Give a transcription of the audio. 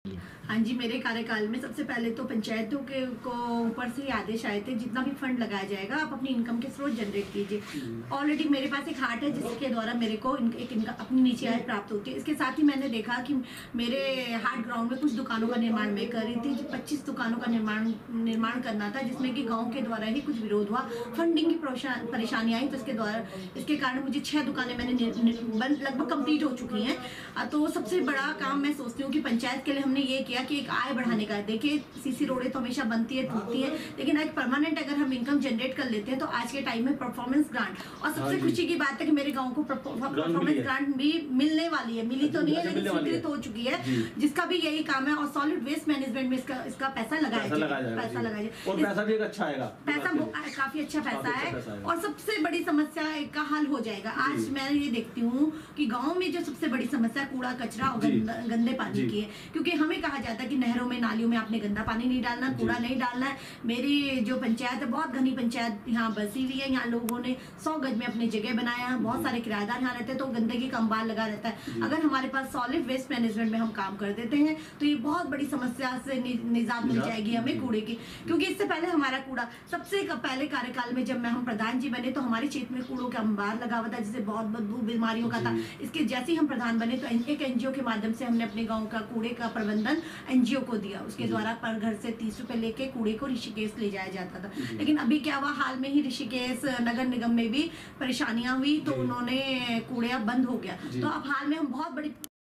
हाँ जी, मेरे कार्यकाल में सबसे पहले तो पंचायतों के को ऊपर से आदेश आए थे, जितना भी फंड लगाया जाएगा आप अपनी इनकम के स्रोत जनरेट कीजिए। ऑलरेडी मेरे पास एक हाट है जिसके द्वारा मेरे को एक इनकम अपनी निजी आय प्राप्त होती है। इसके साथ ही मैंने देखा कि मेरे हाट ग्राउंड में कुछ दुकानों का निर्माण मैं कर रही थी। 25 दुकानों का निर्माण करना था, जिसमें कि गाँव के द्वारा ही कुछ विरोध हुआ, फंडिंग की परेशानी आई, तो इसके कारण मुझे 6 दुकानें मैंने लगभग कंप्लीट हो चुकी हैं। तो सबसे बड़ा काम मैं सोचती हूँ कि पंचायत के लिए हमने ये किया कि एक आय बढ़ाने का। देखिए, सीसी रोडें तो हमेशा बनती है, टूटती है, लेकिन आज परमानेंट अगर हम इनकम जनरेट कर लेते हैं तो आज के टाइम में परफॉर्मेंस ग्रांट, और सबसे खुशी की बात है कि मेरे गांव को परफॉर्मेंस ग्रांट भी मिलने वाली है। मिली तो नहीं है, लेकिन स्वीकृत हो चुकी है, जिसका भी यही काम है। और सॉलिड वेस्ट मैनेजमेंट में इसका पैसा लगाया जाए और पैसा भी अच्छा आएगा, पैसा काफी अच्छा पैसा है, और सबसे बड़ी समस्या का हल हो जाएगा। आज मैं ये देखती हूँ कि गाँव में जो सबसे बड़ी समस्या कूड़ा कचरा और गंदे पानी की है, क्योंकि हमें कहा जाता है कि नहरों में नालियों में आपने गंदा पानी नहीं डालना, कूड़ा नहीं डालना है। मेरी जो पंचायत है, बहुत घनी पंचायत यहाँ बसी हुई है, यहाँ लोगों ने 100 गज में अपनी जगह बनाया है, बहुत सारे किराएदार यहाँ रहते हैं, तो गंदगी का अंबार लगा रहता है। अगर हमारे पास सॉलिड वेस्ट मैनेजमेंट में हम काम कर देते हैं तो ये बहुत बड़ी समस्या से निजात मिल जाएगी हमें कूड़े की। क्योंकि इससे पहले हमारा कूड़ा, सबसे पहले कार्यकाल में जब हम प्रधान जी बने तो हमारे क्षेत्र में कूड़ों का अंबार लगा हुआ था, जिससे बहुत बदबू बीमारियों का था। इसके जैसे ही हम प्रधान बने तो एक एनजीओ के माध्यम से हमने अपने गाँव का कूड़े का प्रबंधन एनजीओ को दिया। उसके द्वारा पर घर से 30 रुपए लेके कूड़े को ऋषिकेश ले जाया जाता था। लेकिन अभी क्या हुआ, हाल में ही ऋषिकेश नगर निगम में भी परेशानियां हुई, तो उन्होंने कूड़े अब बंद हो गया। तो अब हाल में हम बहुत बड़ी